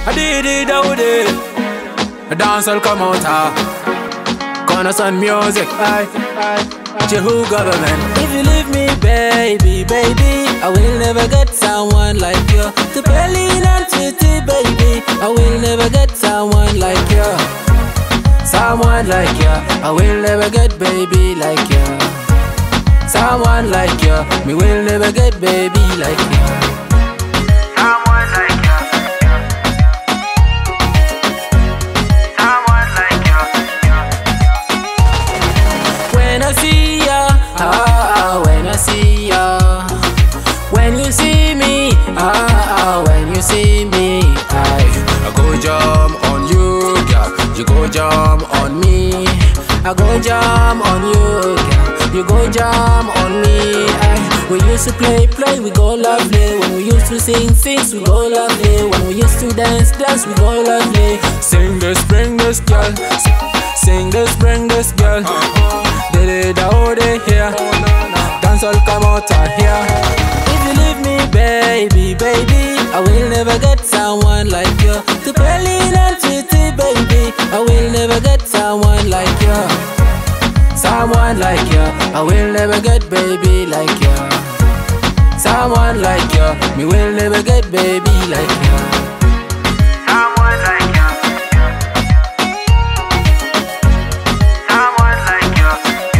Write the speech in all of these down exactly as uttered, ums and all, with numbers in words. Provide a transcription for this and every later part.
A D D Dawoody, a dancehall come out ah. Gonna send music, aye, aye. Jehu government. If you leave me, baby, baby, I will never get someone like you. To Berlin and City, baby, I will never get someone like you. Someone like you, I will never get baby like you. Someone like you, me will never get baby like you. Someone like you. Someone like you. When I see ya, ah, when I see ya. When you see me, ah, when you see me, I, I go jump on you, girl. You go jump on me. I go jam on you, girl. You go jam on me. I, we used to play, play, we go lovely. When we used to sing, sing, we go lovely. When we used to dance, dance, we go lovely. Sing this, bring this, girl. Sing this, bring this, girl. D D Dawoody here. Dancehall come out here. If you leave me, baby, baby, I will never get someone like you. To Berlin and City, baby, I will never get someone like you. Someone like you, I will never get baby like you. Someone like you, me will never get baby like you. Someone like you. Someone like you.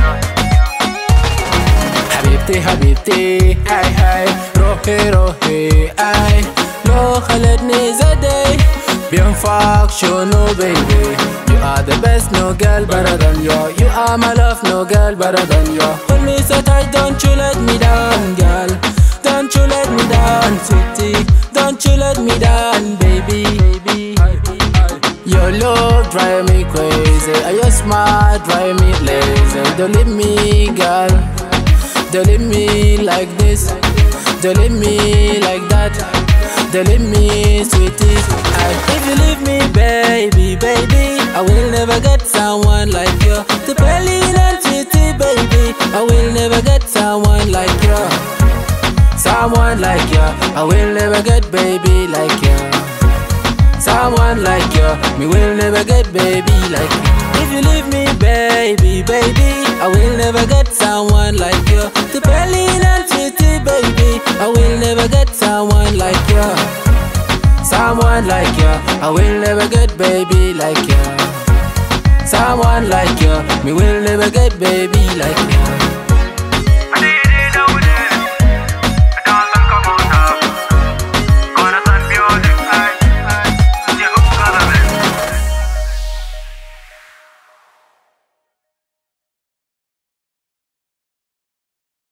Habibti, habibti, ay, ay. Rohi, rohi, ay. Lo khaladni zadeh. Bien fuck, you know, baby. You are the best, no girl better than you. You are my love, no girl better than you. Hold me so tight, don't you let me down, girl. Don't you let me down, sweetie. Don't you let me down, baby. baby. Your love drive me crazy, and your smile drive me lazy. Don't leave me, girl. Don't leave me like this. Don't leave me like that. Don't leave me, sweetie. And if you leave me, baby, baby, I will never get someone like you. To Berlin and City, baby, I will never get someone like you. Someone like you, I will never get baby like you. Someone like you, me will never get baby like you. If you leave me, baby, baby, I will never get someone like you. To Berlin and City, baby, I will never get someone like you. Someone like you, I will never get baby like you. Someone like you, me will never get baby like you.